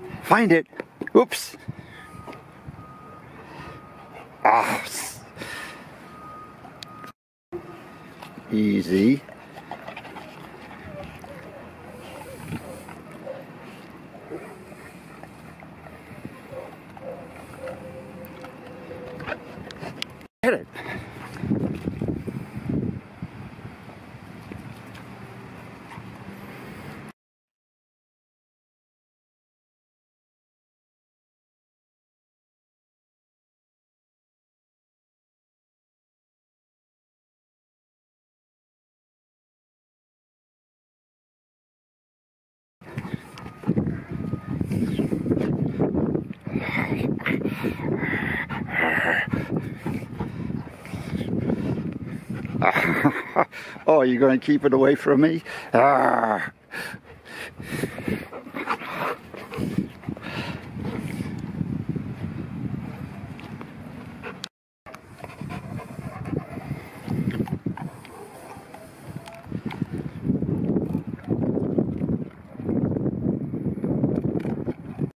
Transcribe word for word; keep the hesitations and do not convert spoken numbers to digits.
Find it. Oops. Ah. Easy. Hit it. Oh, you're going to keep it away from me? Ah.